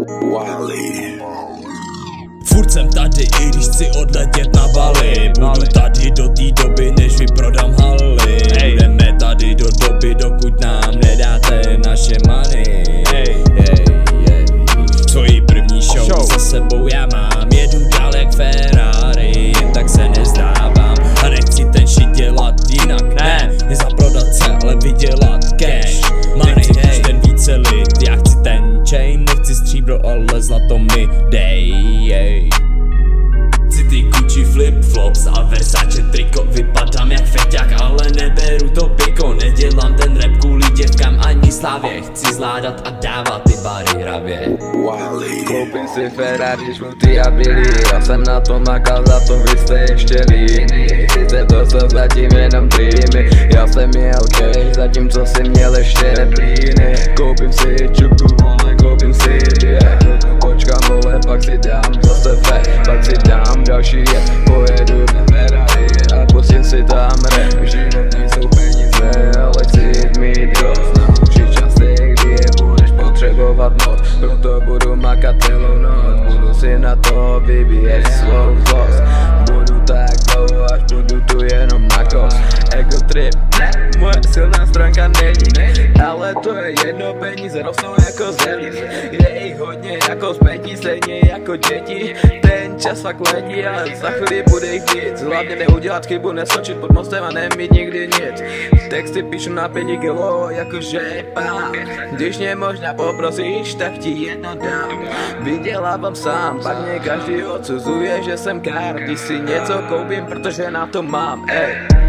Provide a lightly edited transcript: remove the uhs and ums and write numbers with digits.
Wally. Furt jsem tady, i když chci odletět na Bali. Budu tady do té doby, než vyprodám haly. Budeme tady do doby, dokud nám nedáte naše money. Svoji první show za sebou já mám, jedu dál jak Ferrari, jen tak se nezdávám. A nechci ten shit dělat jinak, ne zaprodat se, ale vydělat cash. Money, nechci ten více lid, já chci ten chain, nechci stříbro, ale zlato mi dej. Chci ty Gucci flip-flops a Versace triko, vypadám jak feťák, ale neberu to piko. Nedělám ten rap kvůli děvkám ani slávě, chci zvládat a dávat ty bary hravě. Wally. Koupím si Ferrari, žlutý a bílý, já jsem na to makal, za to vy jste ještě líní. Sice to jsou zatím jenom dreamy, já jsem měl cash, zatímco si měl ještě neplíny. Koupím si čuku, vole, koupím si počkám, vole, pak si dám zase pak si dám další je, pojedu ve Ferrari a pustím si tam rap. Život nejsou peníze, ale chci jít mít dost. Naučit časy, kdy je budeš potřebovat moc, proto budu makat celou noc. Budu si na to vybíjet svou zlost, budu tak dlouho, až budu tu jenom na kos. Ego trip, ne, moje silná stránka není, ale to je jedno, peníze rostou jako zelí. Je jich hodně jako zpětí, stejně jako děti. Ten čas fakt letí, ale za chvíli bude jich víc. Hlavně neudělat chybu, neskočit pod mostem a nemít nikdy nic. Texty píšu na 5 kilo, jakože pán. Když mě možná poprosíš, tak ti jedno dám. Vydělávám sám, pak mě každý odsuzuje, že jsem kár. Když si něco koupím, protože na to mám, ej.